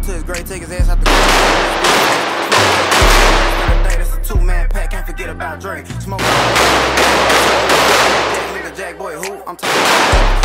on to his grave, take his ass out the grave. That's a two-man pack, can't forget about Drake. Smoke. Nigga Jack boy, who? I'm talking about